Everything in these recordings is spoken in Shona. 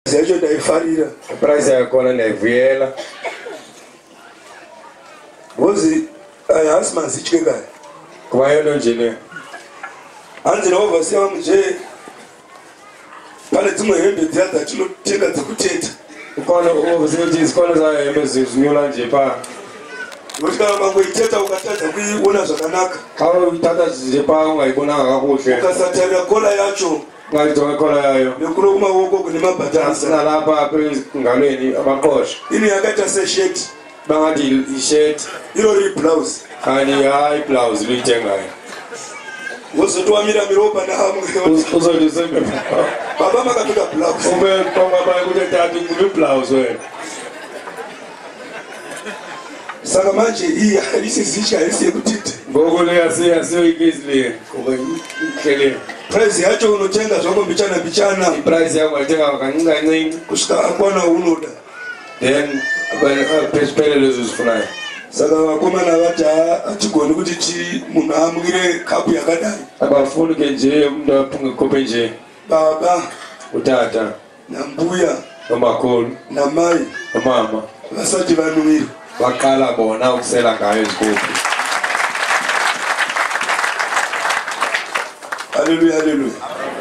yacho ndaifarira price yakona ndaivuyela wozi hasi manzitye kare kuva yono njene hanzi naovhasiya vamuje pane dzimwe hembe dziya dzatinotenga dzekuteta zikona za hembe zinyula nje pa nokuti kana mangoiteta ukatadza kuiona zvakanaka kama utata zije pa ungaibona kakuhle ukasatarira kola yacho ngaitonga kola yayo nekuno kumaoko kune mabhatansi nalapa ngalweni amaqosha ini yakaita sesheti bangati ishirt irori iblouse kani hayi blouse luyithengayo wozotowamira miropa nahamwe uzotisembe baba makapfeka blouse ube konga baye kuti tati kuli blouse wena saka manje iyi haisizisha haisi yekutiti ngoku leyasiyoikizile kuhleleni price yacho unotenga zvako mbichana iprice yangu aitenga kancinci kusvika akwana unoda then pesiphelele ezizifunayo saka vakomana vati hatigoni kuti munhu amwire kapu yakadai abafuni ke nje umntu aphunge kope nje baba utata nambuya nomakhulu namai nomama vasati vanwire baqala bona ukusela ngayo izikopi haleluya haleluya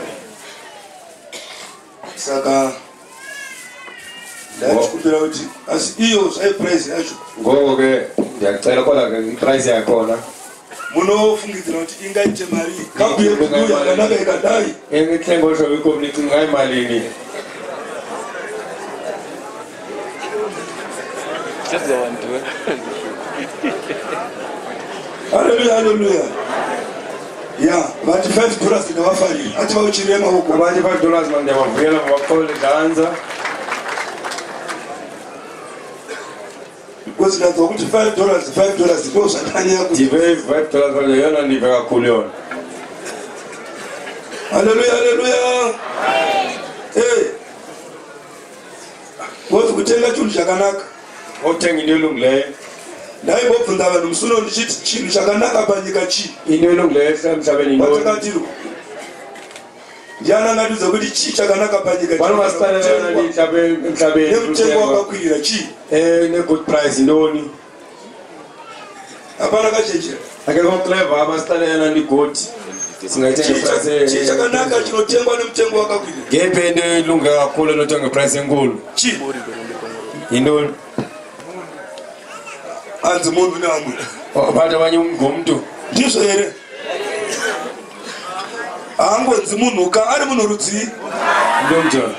saka ndachikumbira kuti asi iyo zvaiprice yacho ngoko ke ndiyacela kodwa ke iprice yakhona munofungidzira kuti ingaite mari kapu yebhulu yakanaka ikadai ithengo hlobo ikopi nicinga imalini haleluya haleluya ya vati $5 ndavafariri ati vauchirema uko abanye $5 mandiyabavuyela mabaqole danza because ndazwa kuti $5 ndo zvakanyako ndive $5 yona ndive kakhulu yona haleluya haleluya ngozi kutenga chinhu chakanaka othenga into elungileyo ndaingobvunza vanhu musuno ndichiti chinhu chakanaka panyika chii into elungileyo emhlabeni watakatiro ndiani angatidza kuti chii chakanaka panyika nemutengo wakakwirira chii ne-good price intoni hapana kachenjera akekho clever amasitana ndigoti chii chakanaka chinotengwa nemutengo wakakwirira ngephi into elunge kakhulu enotenga iprice enkulu chii intoni hanzi munhu neamwe but abanye ngumntu ndizvo here haangonzi munhuka ari munhu rudzii ndomjani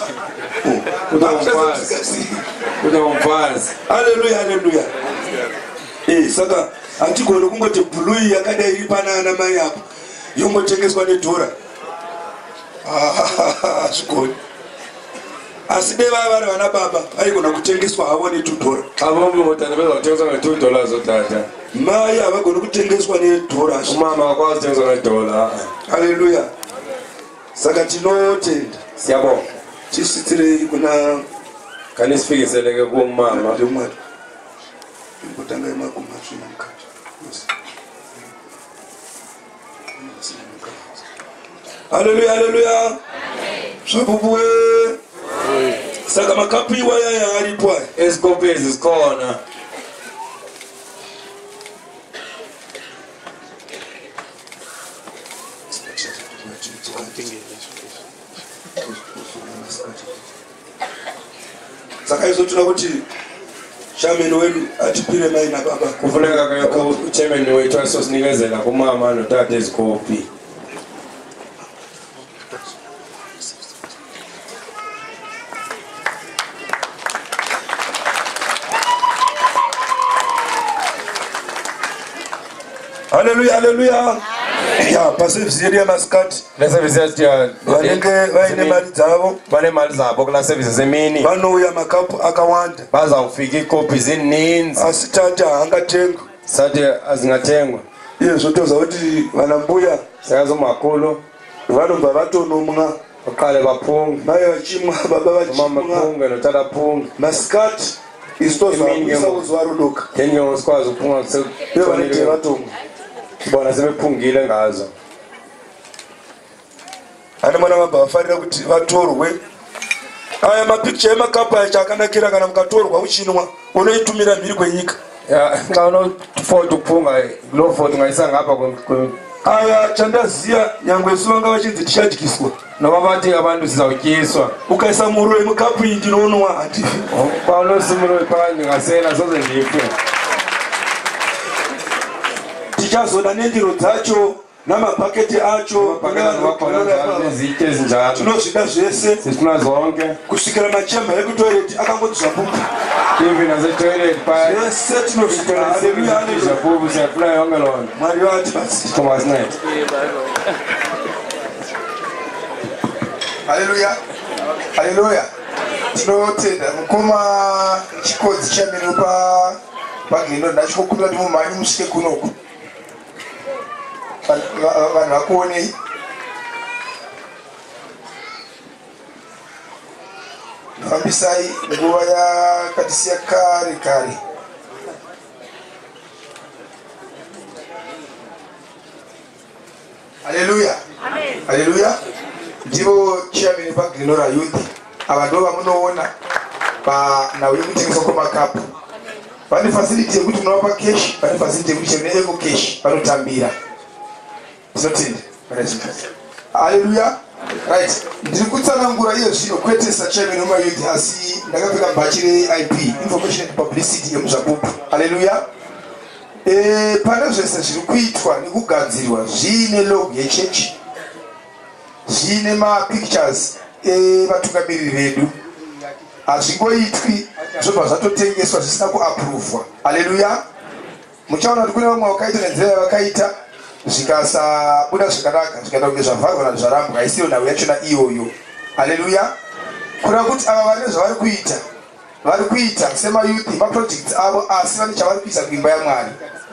kuda umfazi haleluya haleluya saka hatigoni kungoti bhului yakadai iri panana mai apo yongotengeswa nedhora hazvigoni asi dei vava vari vana baba vaigona kutengeswa havo $2 avomotandapeza kutengeswa $2 otata mai havagoni kutengeswa nedhora umama wakwazi kutengeswa $1 haleluya saka tinotenda siyabonga tisitsirei kuna kanisifikiseleke kumama ndimwari ingotanga emagumasvina mukati haleluya haleluya zvapupuwe saka makapu iwaya aripo aya ezikopi ezi zikhona saka izotora kuti chameni wedu atipire mai nababa kufuneka ke uchemeni wethu asosinikezela kumama notata ezikopi haleluya haleluya ya pasevhisi yedu yamasikati vanenge vaine mari dzavo vane mari dzavo kula sevhisi zemini vanouya makapu akawanda vazawufika ikopi zininzi asi tati haangatengwa sati azingathengwa iye zvotoza kuti vana mbuya sakazomakhulu vanobva vatonomwa vaqale baphunge mai vachimwa baba mama vachimwa phunge notata phunge masikati isitozvaisa kuzuva rodoka then ke sikwazi uphunga iye vanenge vatomwa bona sebephungile ngazo ane mwana vabva vafarira kuti vatorwe aya mapicture emakapu aya chakanakira kana mukatorwa uchinwa unoitumira mhiri kwenyika xa unofota ukuphunga loo foto ungayisa ngapha aya chandaziya nyangwe isu vanga vachinzi tichadyiswa noba bathi abantu sizawutyiswa ukaisa muro emukapu iyi ndinoonwa hatifi xa unosimuro phakathi ndingasela soze ndife tichazoda nendiro dzacho namabhaketi acho nezitye ezinjalo tinozvida zvese sifuna zonke kusvikira machemba ekutoireti akangoti zvapupu ivi nasetoilet zvese tinozvizvapupu siyafuna yonke loo nto mwari vati basi tomasincede haleluya haleluya tinotenda mukoma chikodzi chamene pagrindo ndachikokumbira kuti mumhanye musvike kunoku vanhu vakuonei fambisai nguva yakatisiya kare kare haleluya haleluya ndivo chairman pagrinora youth ava ndo vamunoona panhau yekutengeswa kwemakapu vane facility yekuti munovapa cash vane facility yekuti chero neeco cash vanotambira tinotenda haleluya right ndiri kutsanangura iye zvino kwete sachairman wemayouth asi ndakapfeka bhachi reip information and publicity yemuzvapupu haleluya pane zvese zviri kuitwa nekugadzirwa zviine logo yechechi zviine mapictures evatungamiriri vedu hazvingoitwi zvobva zvatotengeswa zvisina kuapuruvhwa haleluya muchaona kuti kune vamwe vakaita nenzira yavakaita zvikasabuda zvakanaka zvikaita kunge zvavharwa nazvarambwa isiyo nhau yachona iyoyo haleluya kureva kuti ava vane zvavari kuita semayouth maprojects avo asi vane chavari kuisa kuimba yamwari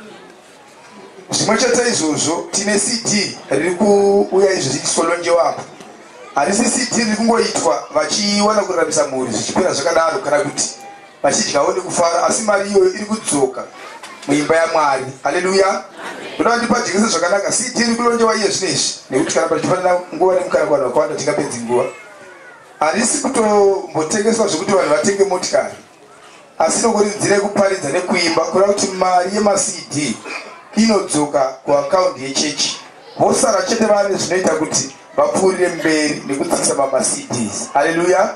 zvimwe chete izvozvo tine cd riri kuuya izvo zvichisolonjewapo harisi cd riri kungoitwa vachiwana kuraramisa mhuri zvichipera zvakadaro kana kuti vachidyawo nekufara asi mari iyoyo iri kudzoka muimba yamwari haleluya ndoda ndipajekese zvakanaka cd iri kulonjewa iye zvinezvi nekuti kana pachifanira nguva nemukana kuvanhu vakawanda tingapedzi nguva harisi kutombotengeswa zvekuti vanhu vatenge motikari asi nongori nzira yekuparidza nekuimba kureva kuti mari yemacd inodzoka kuakaundi yechechi vosara chete vane zvinoita kuti vapfuurire mberi nekudzikisa mamacds haleluya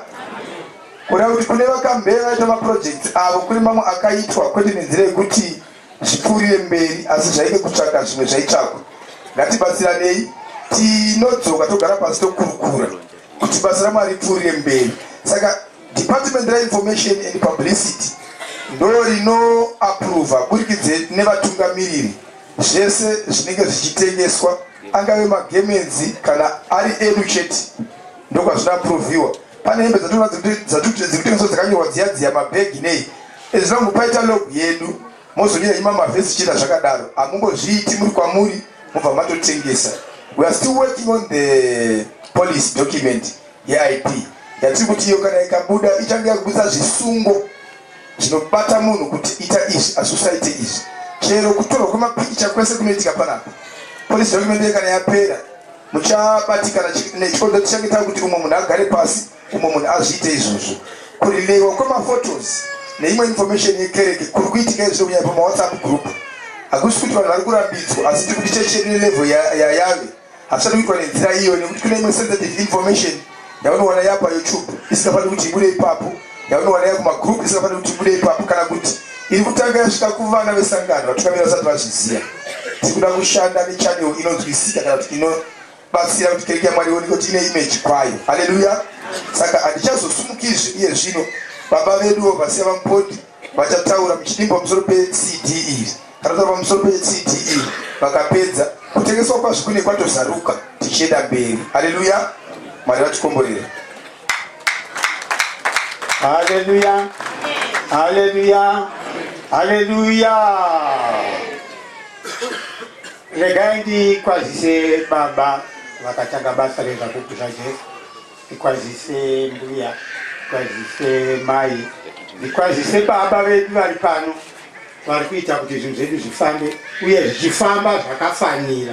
kureva kuti kune vakambera vaita maprojects avo kune mamwe akaitwa kwete nenzira yekuti zvipfuurire mberi asi zvaide kutsvaka zvimwe zvaitsvakwa ngatibatsiranei tinodzoka togara pasi tokurukura kuti basa ramwari ripfuurire mberi saka department reinformation and publicity ndo rinoapuruvha burikidze nevatungamiriri zvese zvinenge zvichitengeswa angave magemenzi kana ari edu chete ndokwazvinoapuruvhiwa pane hembe dzirikutengeswa dzakanyorwa dziyadziya mabhegi nei ezvinongo paita logo yedu mozonyera ima mavhesi china zvakadaro hamungozviiti muri kwamuri mubva matotengesa. We are still working on the police document yeip yatiri kuti iyo kana ikabuda ichange yakubudisa zvisungo zvinobata munhu kuti ita izvi asusaite izvi chero kutorwa kwemapikicha kwese kunoitika panapa police document kana yapera muchabatikana nechikondo tichange takuti kuti umwe munhu agare pasi umwe munhu azviite izvozvo kurilewa kwemaphotos neimwe information yekereke kuri kuitika izvo kunyanya pamawhatsapp group hakusi kuti vanhu vari kurambidzwa asi tiri kuti chechiri level yayave hasati kuitwa nenzira iyo nekuti kune imwe sensitive information yaunowana yapa youtube isingafaniri kuti ibude ipapo yaunowana yakumagroup isingafaniri kuti ibude ipapo kana kuti iri kutanga yasvika kuvana vesangano vatungamira vasati vazviziva tiri kuda kushanda nechannel inonzwisika kana kuti inobatsira kuti kereke yamwari ioneke kuti ine image kwayo haleluya saka handichazosumukizve iye zvino baba veduwo vasiya vamupondi vachataura muchidimba pamusoro pecd iri kana taura pamusoro pecd iri vakapedza kutengeswa kwazvo kune kwatozaruka tichienda mberi haleluya mwari vatikomborere haleluya haleluya haleluya regai ndikwazise baba vakatanga basa rezvakukuza jesu ndikwazise mbuya ndikwazise mai ndikwazise baba vedu vari pano vari kuita kuti zvinhu zvedu zvifambe uye zvichifamba zvakafanira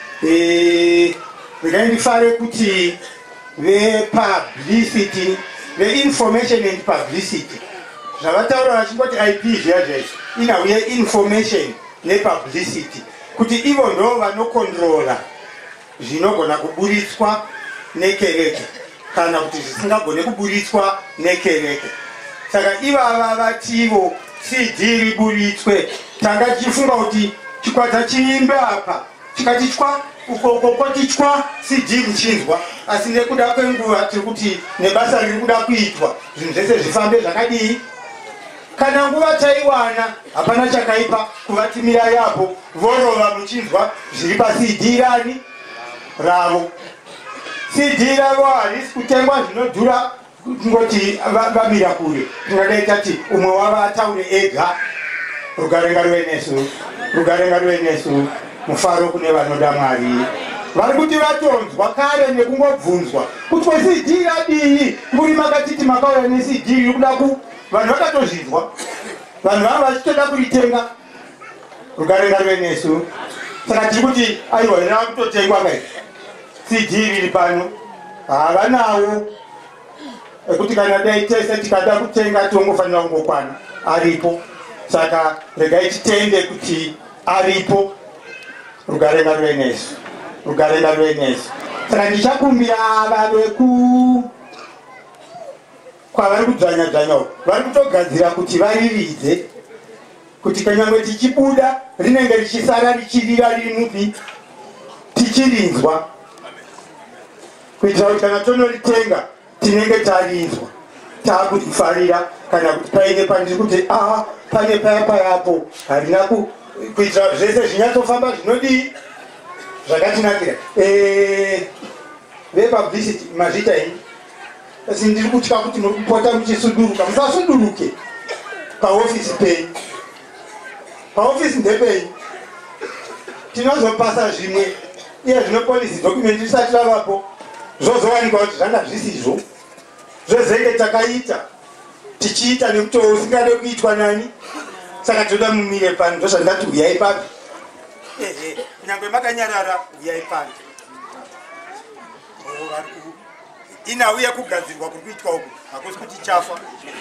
regai ndifare kuti vepublicity veinformation and publicity zvavataura vachingoti ip zviya zvezvo inauye information nepublicity kuti ivo ndo vanokontrola zvinogona kuburitswa nekereke kana kuti zvisingagone kuburitswa nekereke. Saka ivava vativo cd riburitswe tanga tichifunga kuti chikwata chiimbe apa chikati chwa ukokoti chwa cd kuchinzwa, asi nekuda kwenguva tiri kuti nebasa riri kuda kuitwa zvinhu zvese zvifambe zvakadii. Kana nguva taiwana hapana chakaipa kuvatimira yapo vorova muchinzwa zviri pacd rani ravo. cd ravo harisi kutengwa zvinodhura kungoti vamira kure, tingadai tati umwe wava ataure ega. Rugarenga rwenesu, rugarenga rwenesu, mufaro kune vanoda Mwari. Vari kuti vatonzwa kare nekungobvunzwa kuti cd radii, muri makatiti makauya necd riri kuda ku vanhu vakatozvinzwa, vanhu vava vachitoda kuritenga. Rugarenga rwenesu. Saka tiri kuti aiwa ina kutotengwa kai cd riri pano havanawo ekuti kana dai tese tikada kutenga tongofanira kungokwana aripo. Saka regai titende kuti aripo. Rugarenga rwenesu, rugarenga rwenesu. Saka ndichakumbira ava kwavari kudzvanya-dzvanyawo vari kutogadzira kuti variridze kuti kanyangwe tichibuda rinenge richisara richirira riri mupi tichirinzwa, kuitira kuti kana tonoritenga tinenge tarinzwa taakutifarira. Kana kuti paine pandiri kuti pane payapayapo harina kuitira zvese zvinyatsofamba zvinodii zvakatinakira. Vepublicity mazvita ini, asi ndiri kutya kuti muri kupota muchisuduruka. Musasuduruke paofisi penyu, paofisi ndepenyu. Tinozopasa zvimwe iye zvino policy document risati ravapo zvozowanikwa kuti zvanga zvisizvo zvezenge takaita tichiita nemutoo usingade kuitwa nani. Saka toda mumire pano ndozvandati uyai pano, kunyangwe makanyarara uyai pano. Inauye kugadzirwa kuri kuitwa uku hakusi kuti chafa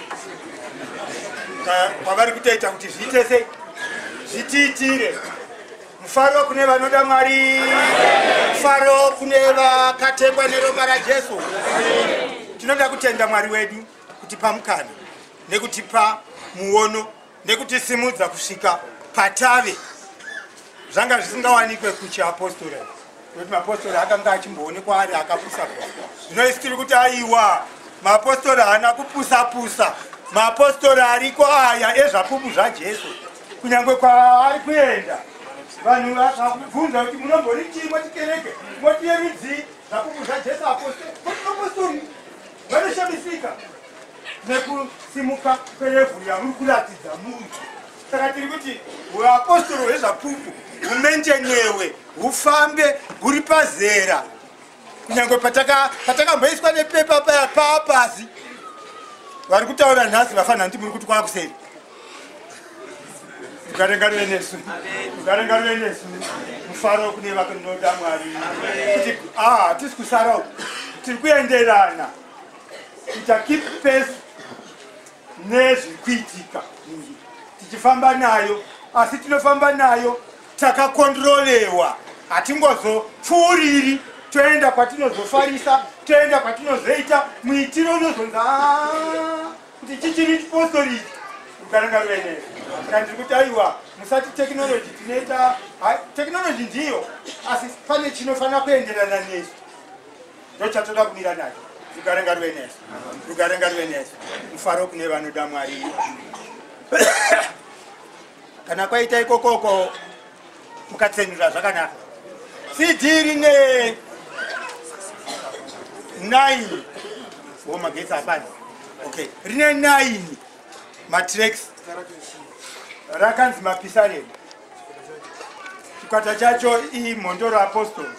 kwavari kutoita kuti zviite sei zvitiitire. Mufaro kune vanoda Mwari, mufaro kune vakatengwa neropa raJesu. Tinoda kutenda Mwari wedu kutipa mukana nekutipa muono nekutisimudza kusvika patave zvanga zvisingawanikwe kuchiapostori. Kuti mapostori akanga achimboonekwa ari akapusa-pusa. Zvino isi tiri kuti aiwa mapostori haana kupusa-pusa, mapostori ariko aya ezvapupu zvaJesu. Kunyangwe kwaari kuenda vanhu vakabvunza kuti munombori chimwe tikereke motiyerudzi zvapupu zvaJesu apostori vanoshamisika nekusimuka kwerevhuru yamuri kuratidza munhu. Saka tiri kuti uapostoro hwezvapupu humenjenewe hufambe huri pazera. Kunyangwe patakamboiswa nepepa paya paapasi vari kutaura nhasi vafanira kuti muri kuti kwakuseri. Rugarenga rwenesu, rugarenga rwenesu, mufaro kune vanoda Mwari. Kuti hatisi kusara uku, tiri kuenderana kuita keep pace nezviri kuitika, tichifamba nayo, asi tinofamba nayo takakontrolewa. Hatingozopfuuriri toenda kwatinozofarisa, toenda kwatinozoita muitiro unozonza kuti chichiri chipostori. Rugarenga rwenesu. Ndiri kuti aiwa musati technology tinoita technology ndiyo, asi pane chinofanira kuenderana nesu ndochatoda kumira nacho. Rugarenga rwenesu, rugarenga rwenesu, mufaro kune vanoda Mwari. Kana kwaita ikokoko mukatsenura zvakanaka. CD rine 9 magetsi hapana. Okay, rine 9 matracks rakanzi mapisareni. Chikwata chacho imhondoro apostles.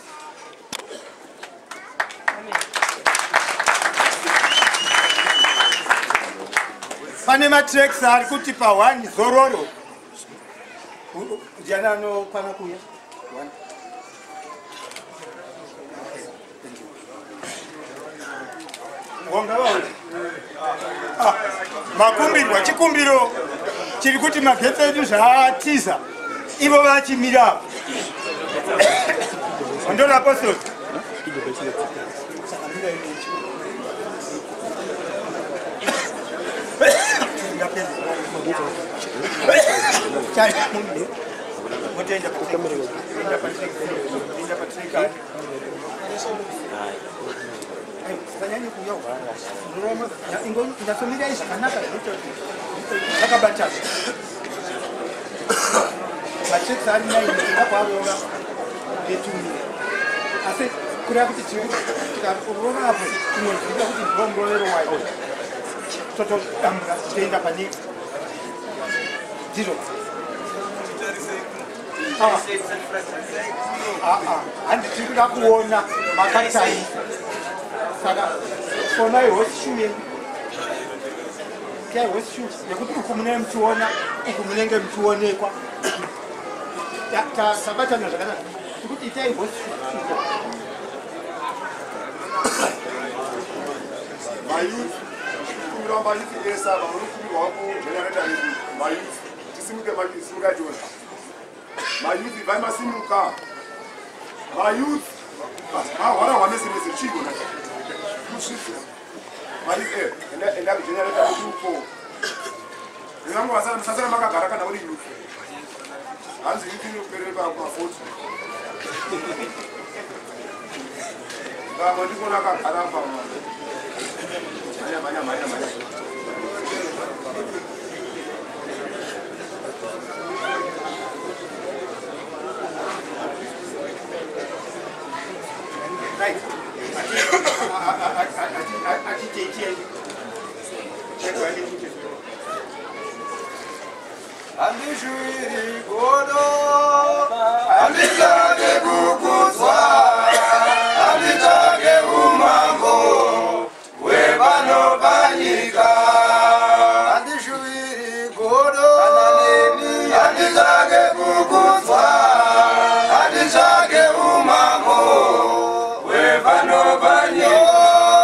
Pane matracks ari kuti pa1 zororo. Ndiani anokwana kuya? 1. bonga bawo makumbirwa chikumbiro chiri kuti magetsi edu zvaatiza ivo vachimira ondora apostoli anditikuda kuona makatai saka fona yehorseshoe yedu kia horseshoe yekuti uku munenge muchiona uku munenge muchionekwa tabatana zvakanaka tikuti itai horseshoe mayuth kuramba mayuth esa vanofungirwa wako zvenanoita mayuth tisimuke simuka jona mayuth vaimasimuka mayuth mahwara hwamesemese chigona mayuth enda kujenereta kutuko rinango vasasara makagara kana uri youth hanzi youth inopereva kuma40 kama ndikona akagara pama manya right andishwiri godo anditsvake kukudzwa anditsvake umambo hwepano panyika andishwiri godo anditsvake kukudzwa anditsvake umambo hwepano panyika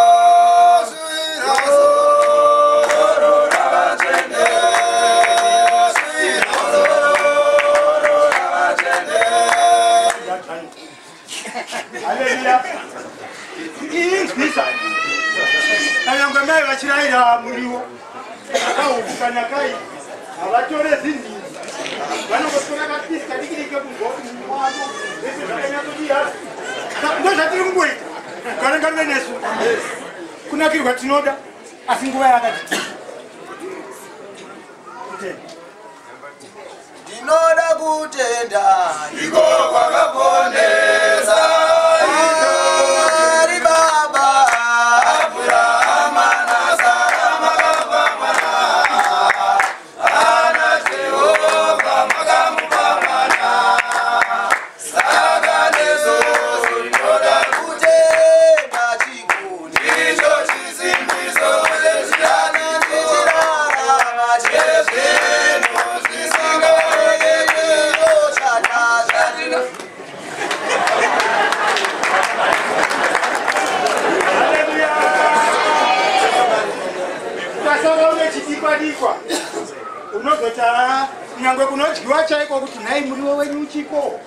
anyangwa mai vachiraira muriwo akaukana kai havatore zinhizi vanongotora kapisi kadikidike kungoti mumwavo vese zvakanyatsotiyazi ndo zvatiri kungoita kukarengaruve nesu kunakirwa tinoda asi nguva yakati ndinoda kutenda iko kwakapondesa unogota nyangwe kunodyiwa chaiko kuti nhai muriwo wenyu uchiko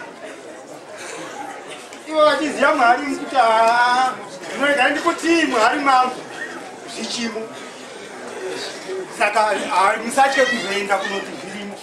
ivo vachiziva mwari mukuti zvinoregara ndikuti mwari mambo zvichimo saka musatye kuzoenda kunoti zvirimo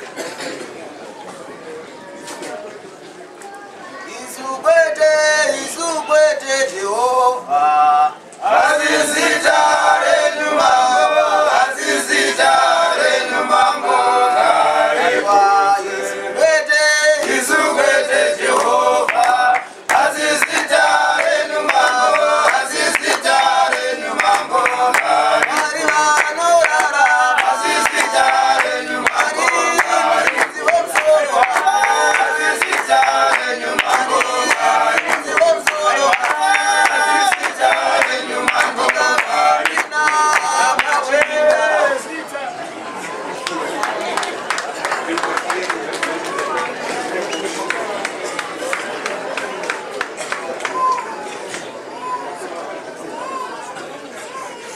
isu kwete Jehovha azizita renyu mambo azizita renyu mambo kaiwa isu kwete Jehovha azizita renyu mambo azizita renyu mambo mari vanorara azizita renyu mambo aridzi vemsoro azizita renyu mambo aridzi vemsoro azizita renyu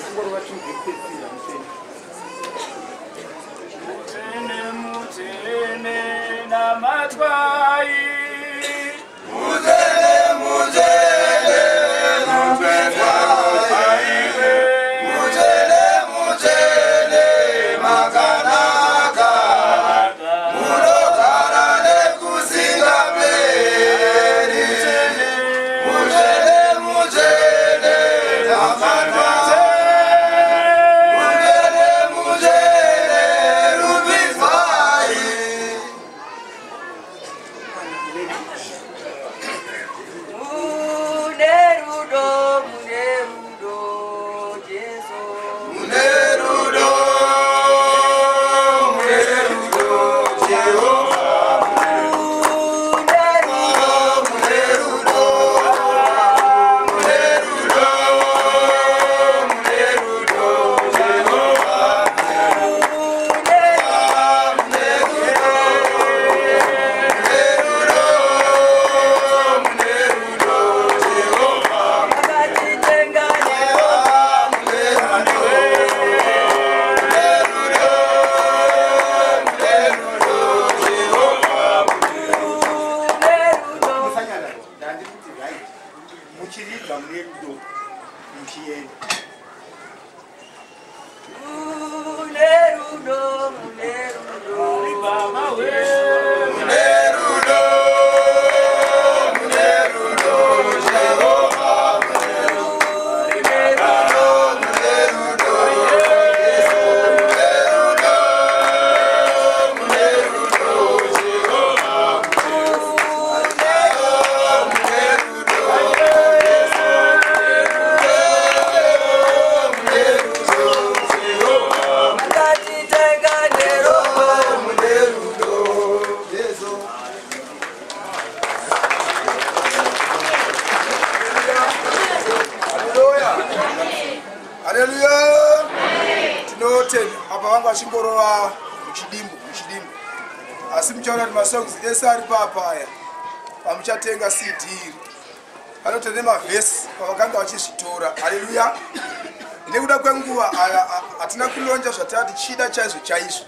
Esari papaya pamuchatenga CD vanotene mavhesi pavakanga vachizvitora. Haleluya. Nekuda kwenguva hatina kulonja zvatati chida chaizvo chaizvo,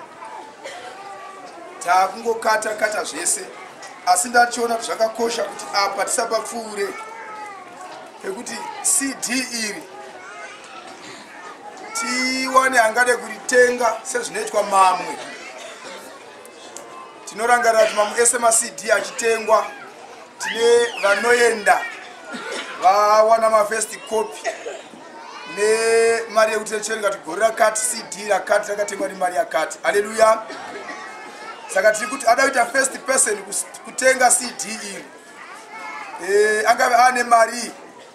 takungokata kata zvese, asi ndachiona kuti zvakakosha kuti apa tisapapfuure pekuti CD iri tiwane angade kuritenga sezvinoitwa mamwe. Tinorangarira kuti mamwe ese ma-CD achitengwa tine vanoenda vawana ma-first copy nemari yekuti techerenga kuti gore rakati CD rakati rakatengwa nemari yakati. Haleluya. Saka tiri kuti ada kuita first person kutenga CD iri angave ane mari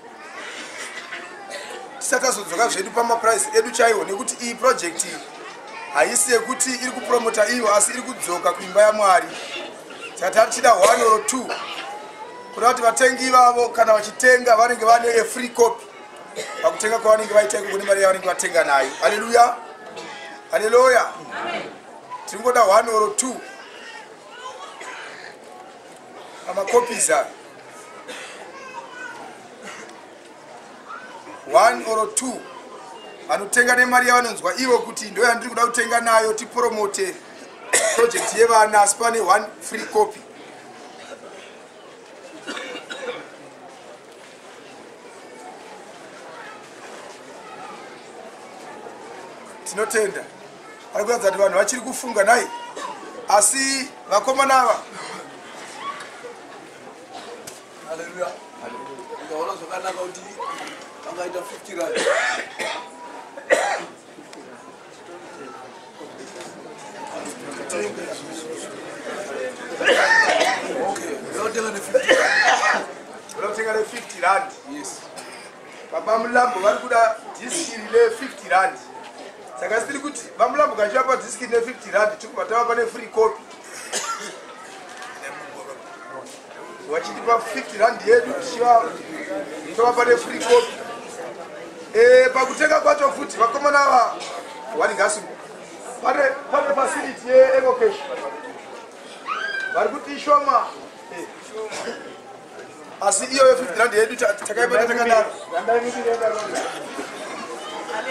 tisati tazodzoka zvedu pamaprice edu chaiwo, nekuti iyi project iyi haisi yekuti iri kupromota iyo asi iri kudzoka kuimba yaMwari. Saka tichida 1 or 2 kuda kuti vatengi vavo kana vachitenga vanenge vane a free copy pakutenga kwavanenge vaita iko kune mari yavanenge vatenga nayo. Haleluya. Haleluya. Tingoda 1 or 2 amacopies ayo, 1 or 2 vanotenga nemari yavanonzwa ivo kuti ndo yandiri kuda kutenga nayo tipromote project yevana, asi pane 1 free copy. Tinotenda ari kuratidza kuti vanhu vachiri kufunga naye, asi vakomana ava. Haleluya. Ndaona zvakanaka kuti vangaita 50 rand. Okay, unotenga ne 50 rand. Unotenga ne 50 rand. Yes. Baba Mulambo vari kuda diski le 50 rand. Saka sitiri kuti vamulambo kachapa diski ne 50 rand tikubata pane free copy. Wachitipa 50 rand yedu tishiwa tova pane free copy. Pakutenga kwacho futi vakomana ava waningasi pane facility ye-evocation vari kuti ishoma, asi iyo ye 50 rand yedu takaipa tatenga naro.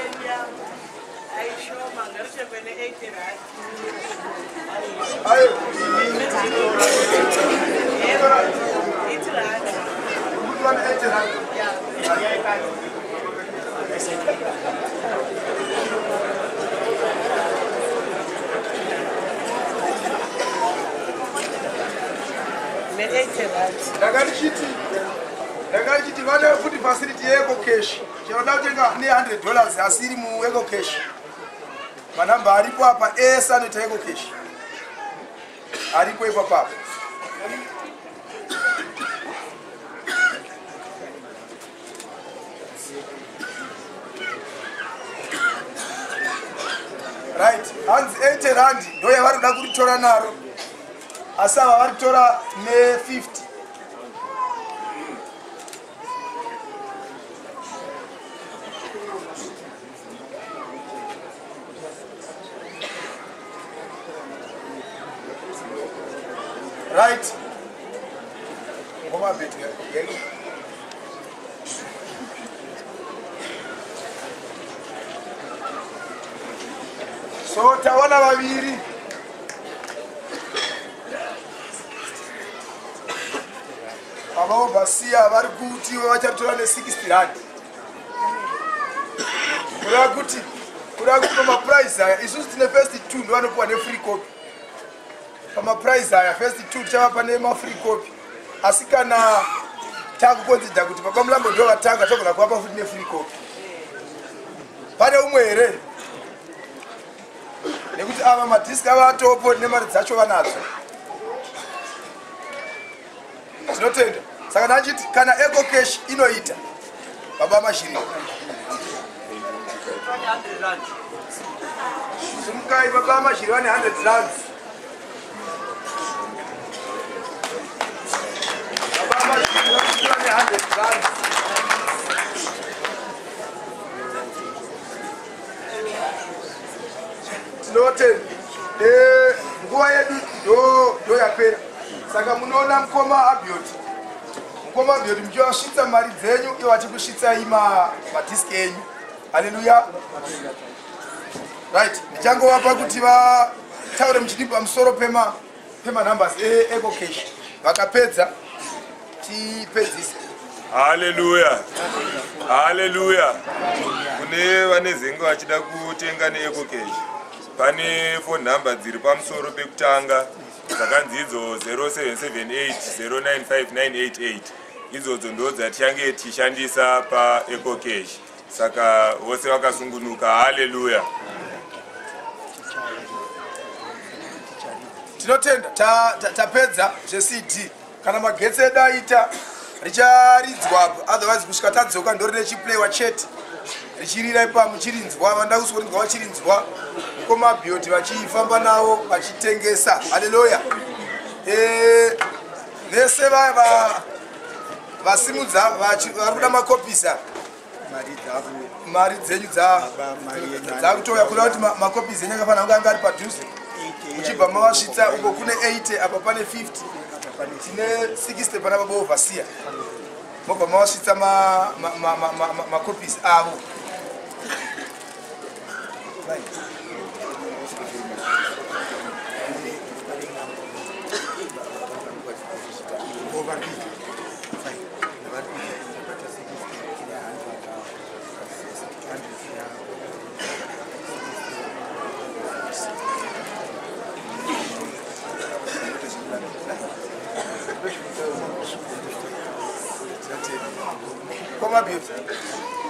Ndakachiti vane futi facility yeEco Cash. Chinoda kutenga ne $100 asiri mu Eco Cash. Manamba aripo apa esa anoita Eco Cash. Aripo ipapa. Right, hands 80 rand ndo yavari kuda kuritora naro. Asava varitora ne 50. Right. Ngoma bit yelo. So tawana vaviri. Ava basiya vari kuti vachatora ne 60 rand. Kura kuti ma price aya isusu tine first 2 ndo vanopuwa ne free copy. Pama price aya first 2 tichava pane ma free copy. Asi kana takukonzidza kuti baba mulambo ndo vatanga togona kuwapa futi ne free copy. Pane umwe here nekuti ava madhiski ava atopo nemari dzacho vanadzo. Tinotenda saka ndachiti kana Eco Cash inoita baba mashiri simukai baba mashiri vane 100 rand. Baba mashiri vane 100 rand. Tinotenda nguva yedu ndo yapera. Saka munoona mukoma Abioti muchiwasvitsa mari dzenyu iwo achikusvitsai madhiski enyu. Haleluya. Right, ndichangovapa kuti vataure muchidimba pamusoro pemanumbers eEco Cash. Vakapedza tipedzise. Haleluya. Haleluya. Kune vane zenga vachida kutenga neEco Cash. Pane phone number dziri pamusoro pekutanga. Dzakanzi idzo 0778 095988. Idzodzo ndo dzatichange tichishandisa paEco Cash. Saka vose vakasungunuka. Haleluya. Tinotenda tapedza zveCD. Kana magetsi edu aita richaridzwa, otherwise kusvika tadzoka ndo rine chiplewa chete. Richirira ipa muchirinzwa, vanda kusorinzwa vachirinzwa. Mukoma Abioti vachifamba nawo vachitengesa. Haleluya. Vese vasimudza vari kuda makopisa. Mari dzenyu dzakutoya kuda kuti makopisi enyu akafanira kunge anga ari padhuze. Muchibva mavasvitsa uko kune 80 apa pane 50. Tine 60 pana baba overseer. Mobva mavasvitsa makopisi avo. Come on, beautiful.